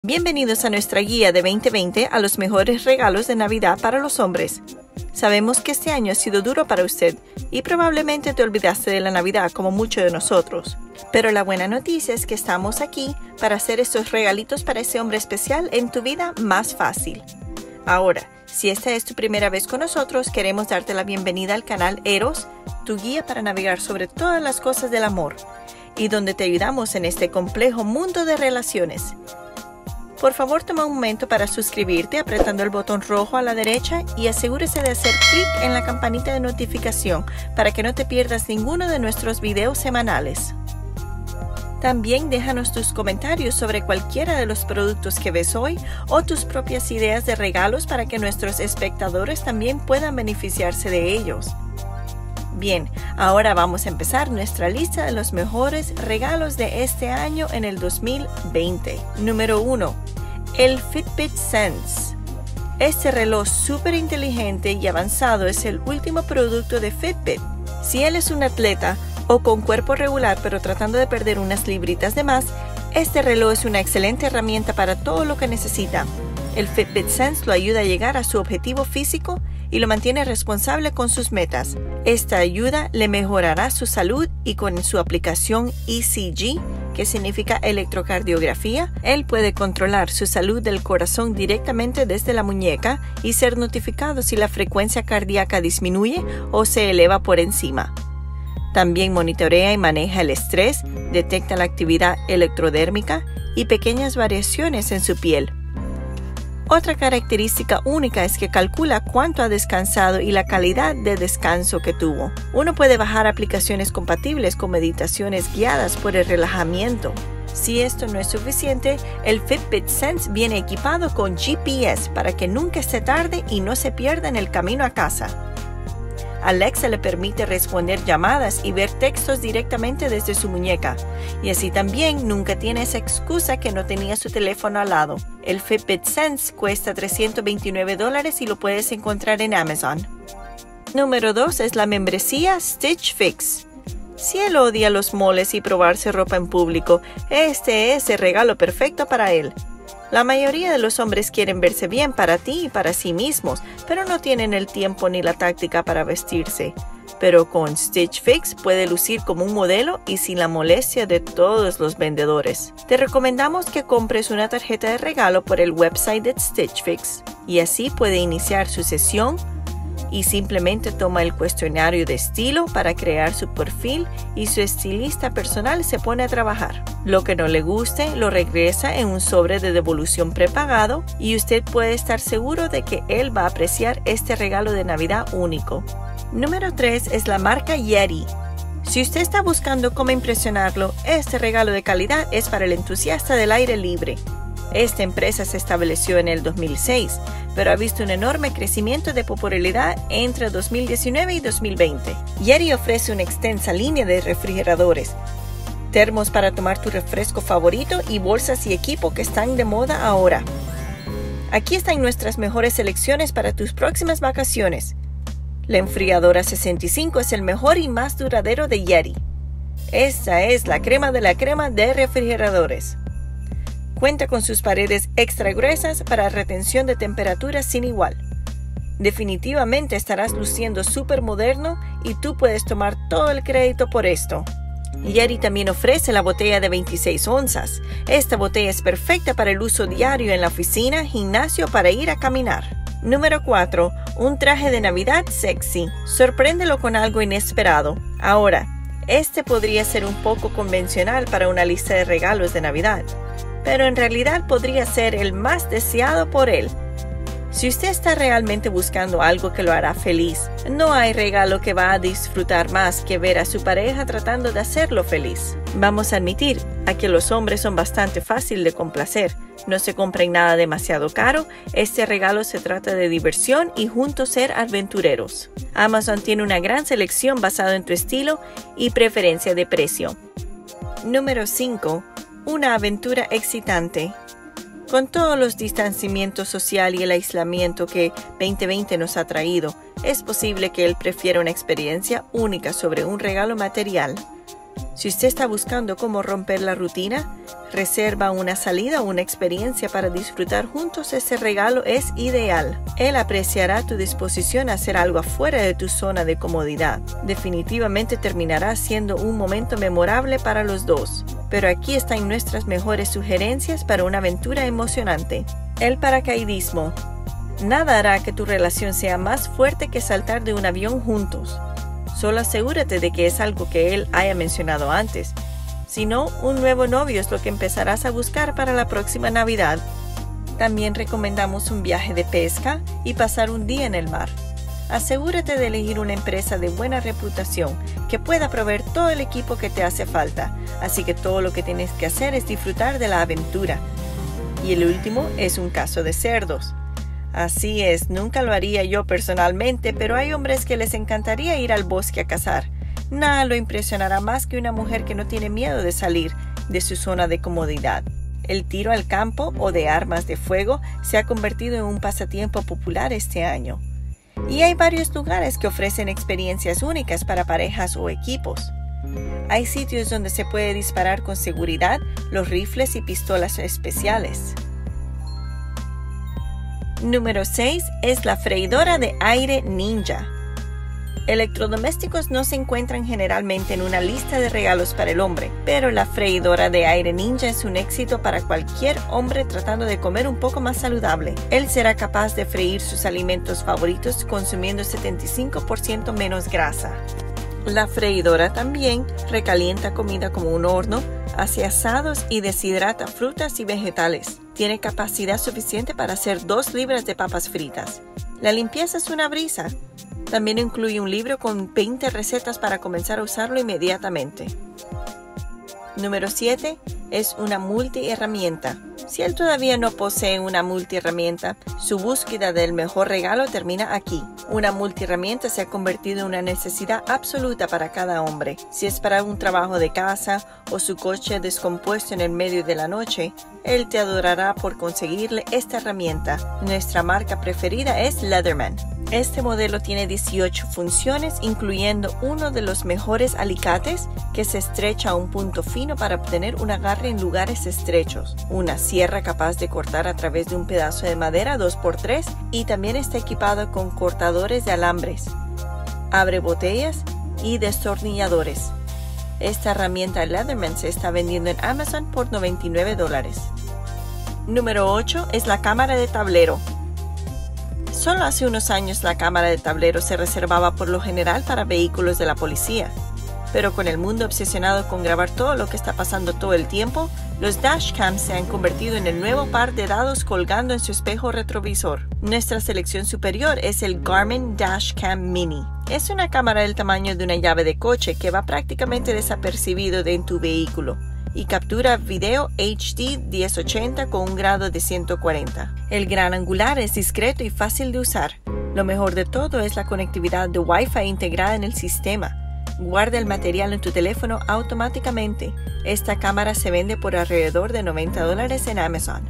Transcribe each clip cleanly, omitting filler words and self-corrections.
Bienvenidos a nuestra guía de 2020 a los mejores regalos de Navidad para los hombres. Sabemos que este año ha sido duro para usted y probablemente te olvidaste de la Navidad como muchos de nosotros. Pero la buena noticia es que estamos aquí para hacer estos regalitos para ese hombre especial en tu vida más fácil. Ahora, si esta es tu primera vez con nosotros, queremos darte la bienvenida al canal Eros, tu guía para navegar sobre todas las cosas del amor y donde te ayudamos en este complejo mundo de relaciones. Por favor, toma un momento para suscribirte apretando el botón rojo a la derecha y asegúrese de hacer clic en la campanita de notificación para que no te pierdas ninguno de nuestros videos semanales. También déjanos tus comentarios sobre cualquiera de los productos que ves hoy o tus propias ideas de regalos para que nuestros espectadores también puedan beneficiarse de ellos. Bien, ahora vamos a empezar nuestra lista de los mejores regalos de este año en el 2020. Número 1. El Fitbit Sense. Este reloj súper inteligente y avanzado es el último producto de Fitbit. Si él es un atleta o con cuerpo regular pero tratando de perder unas libritas de más, este reloj es una excelente herramienta para todo lo que necesita. El Fitbit Sense lo ayuda a llegar a su objetivo físico y lo mantiene responsable con sus metas. Esta ayuda le mejorará su salud y con su aplicación ECG, que significa electrocardiografía, él puede controlar su salud del corazón directamente desde la muñeca y ser notificado si la frecuencia cardíaca disminuye o se eleva por encima. También monitorea y maneja el estrés, detecta la actividad electrodérmica y pequeñas variaciones en su piel. Otra característica única es que calcula cuánto ha descansado y la calidad de descanso que tuvo. Uno puede bajar aplicaciones compatibles con meditaciones guiadas por el relajamiento. Si esto no es suficiente, el Fitbit Sense viene equipado con GPS para que nunca esté tarde y no se pierda en el camino a casa. Alexa le permite responder llamadas y ver textos directamente desde su muñeca. Y así también nunca tiene esa excusa que no tenía su teléfono al lado. El Fitbit Sense cuesta $329 y lo puedes encontrar en Amazon. Número 2 es la membresía Stitch Fix. Si él odia los moles y probarse ropa en público, este es el regalo perfecto para él. La mayoría de los hombres quieren verse bien para ti y para sí mismos, pero no tienen el tiempo ni la táctica para vestirse. Pero con Stitch Fix puede lucir como un modelo y sin la molestia de todos los vendedores. Te recomendamos que compres una tarjeta de regalo por el website de Stitch Fix y así puede iniciar su sesión y simplemente toma el cuestionario de estilo para crear su perfil y su estilista personal se pone a trabajar. Lo que no le guste lo regresa en un sobre de devolución prepagado y usted puede estar seguro de que él va a apreciar este regalo de Navidad único. Número 3 es la marca Yeti. Si usted está buscando cómo impresionarlo, este regalo de calidad es para el entusiasta del aire libre. Esta empresa se estableció en el 2006, pero ha visto un enorme crecimiento de popularidad entre 2019 y 2020. Yeti ofrece una extensa línea de refrigeradores, termos para tomar tu refresco favorito y bolsas y equipo que están de moda ahora. Aquí están nuestras mejores selecciones para tus próximas vacaciones. La enfriadora 65 es el mejor y más duradero de Yeti. Esta es la crema de refrigeradores. Cuenta con sus paredes extra gruesas para retención de temperatura sin igual. Definitivamente estarás luciendo súper moderno y tú puedes tomar todo el crédito por esto. Yeti también ofrece la botella de 26 onzas. Esta botella es perfecta para el uso diario en la oficina, gimnasio para ir a caminar. Número 4. Un traje de Navidad sexy. Sorpréndelo con algo inesperado. Ahora, este podría ser un poco convencional para una lista de regalos de Navidad, pero en realidad podría ser el más deseado por él. Si usted está realmente buscando algo que lo hará feliz, no hay regalo que va a disfrutar más que ver a su pareja tratando de hacerlo feliz. Vamos a admitir a que los hombres son bastante fáciles de complacer. No se compren nada demasiado caro, este regalo se trata de diversión y juntos ser aventureros. Amazon tiene una gran selección basada en tu estilo y preferencia de precio. Número 5. Una aventura excitante. Con todos los distanciamientos social y el aislamiento que 2020 nos ha traído, es posible que él prefiera una experiencia única sobre un regalo material. Si usted está buscando cómo romper la rutina, reserva una salida o una experiencia para disfrutar juntos, ese regalo es ideal. Él apreciará tu disposición a hacer algo afuera de tu zona de comodidad. Definitivamente terminará siendo un momento memorable para los dos. Pero aquí están nuestras mejores sugerencias para una aventura emocionante. El paracaidismo. Nada hará que tu relación sea más fuerte que saltar de un avión juntos. Solo asegúrate de que es algo que él haya mencionado antes. Si no, un nuevo novio es lo que empezarás a buscar para la próxima Navidad. También recomendamos un viaje de pesca y pasar un día en el mar. Asegúrate de elegir una empresa de buena reputación que pueda proveer todo el equipo que te hace falta, así que todo lo que tienes que hacer es disfrutar de la aventura. Y el último es un caso de cerdos. Así es, nunca lo haría yo personalmente, pero hay hombres que les encantaría ir al bosque a cazar. Nada lo impresionará más que una mujer que no tiene miedo de salir de su zona de comodidad. El tiro al campo o de armas de fuego se ha convertido en un pasatiempo popular este año. Y hay varios lugares que ofrecen experiencias únicas para parejas o equipos. Hay sitios donde se puede disparar con seguridad los rifles y pistolas especiales. Número 6 es la freidora de aire Ninja. Electrodomésticos no se encuentran generalmente en una lista de regalos para el hombre, pero la freidora de aire Ninja es un éxito para cualquier hombre tratando de comer un poco más saludable. Él será capaz de freír sus alimentos favoritos consumiendo 75% menos grasa. La freidora también recalienta comida como un horno, hace asados y deshidrata frutas y vegetales. Tiene capacidad suficiente para hacer 2 libras de papas fritas. La limpieza es una brisa. También incluye un libro con 20 recetas para comenzar a usarlo inmediatamente. Número 7 es una multiherramienta. Si él todavía no posee una multiherramienta, su búsqueda del mejor regalo termina aquí. Una multiherramienta se ha convertido en una necesidad absoluta para cada hombre. Si es para un trabajo de casa o su coche descompuesto en el medio de la noche, él te adorará por conseguirle esta herramienta. Nuestra marca preferida es Leatherman. Este modelo tiene 18 funciones, incluyendo uno de los mejores alicates que se estrecha a un punto fino para obtener un agarre en lugares estrechos, una sierra capaz de cortar a través de un pedazo de madera 2x3 y también está equipado con cortadores de alambres, abre botellas y destornilladores. Esta herramienta Leatherman se está vendiendo en Amazon por $99. Número 8 es la cámara de tablero. Solo hace unos años la cámara de tablero se reservaba por lo general para vehículos de la policía. Pero con el mundo obsesionado con grabar todo lo que está pasando todo el tiempo, los dashcams se han convertido en el nuevo par de dados colgando en su espejo retrovisor. Nuestra selección superior es el Garmin Dashcam Mini. Es una cámara del tamaño de una llave de coche que va prácticamente desapercibido en tu vehículo y captura video HD 1080 con un grado de 140. El gran angular es discreto y fácil de usar. Lo mejor de todo es la conectividad de Wi-Fi integrada en el sistema. Guarda el material en tu teléfono automáticamente. Esta cámara se vende por alrededor de $90 en Amazon.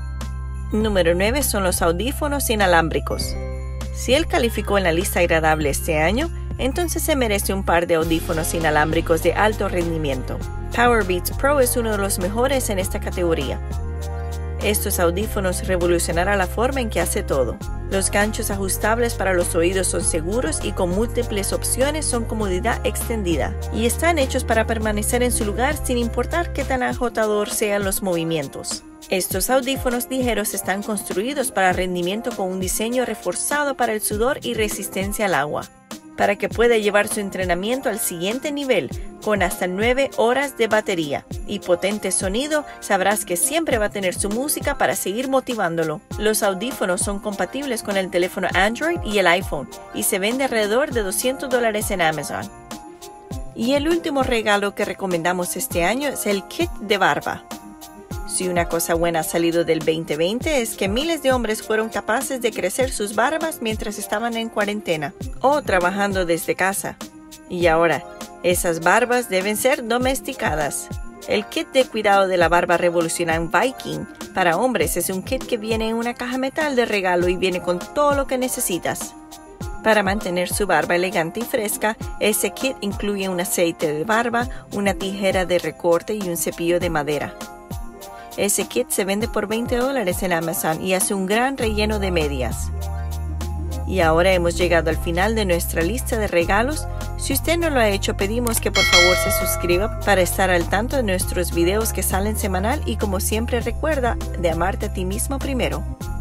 Número 9 son los audífonos inalámbricos. Si él calificó en la lista agradable este año, entonces se merece un par de audífonos inalámbricos de alto rendimiento. Powerbeats Pro es uno de los mejores en esta categoría. Estos audífonos revolucionarán la forma en que hace todo. Los ganchos ajustables para los oídos son seguros y con múltiples opciones son comodidad extendida. Y están hechos para permanecer en su lugar sin importar qué tan agotador sean los movimientos. Estos audífonos ligeros están construidos para rendimiento con un diseño reforzado para el sudor y resistencia al agua, para que pueda llevar su entrenamiento al siguiente nivel con hasta 9 horas de batería y potente sonido. Sabrás que siempre va a tener su música para seguir motivándolo. Los audífonos son compatibles con el teléfono Android y el iPhone y se vende alrededor de $200 en Amazon. Y el último regalo que recomendamos este año es el kit de barba. Si una cosa buena ha salido del 2020 es que miles de hombres fueron capaces de crecer sus barbas mientras estaban en cuarentena o trabajando desde casa. Y ahora, esas barbas deben ser domesticadas. El kit de cuidado de la barba Revolution Viking para hombres es un kit que viene en una caja metal de regalo y viene con todo lo que necesitas. Para mantener su barba elegante y fresca, ese kit incluye un aceite de barba, una tijera de recorte y un cepillo de madera. Ese kit se vende por $20 en Amazon y hace un gran relleno de medias. Y ahora hemos llegado al final de nuestra lista de regalos. Si usted no lo ha hecho, pedimos que por favor se suscriba para estar al tanto de nuestros videos que salen semanal y como siempre recuerda de amarte a ti mismo primero.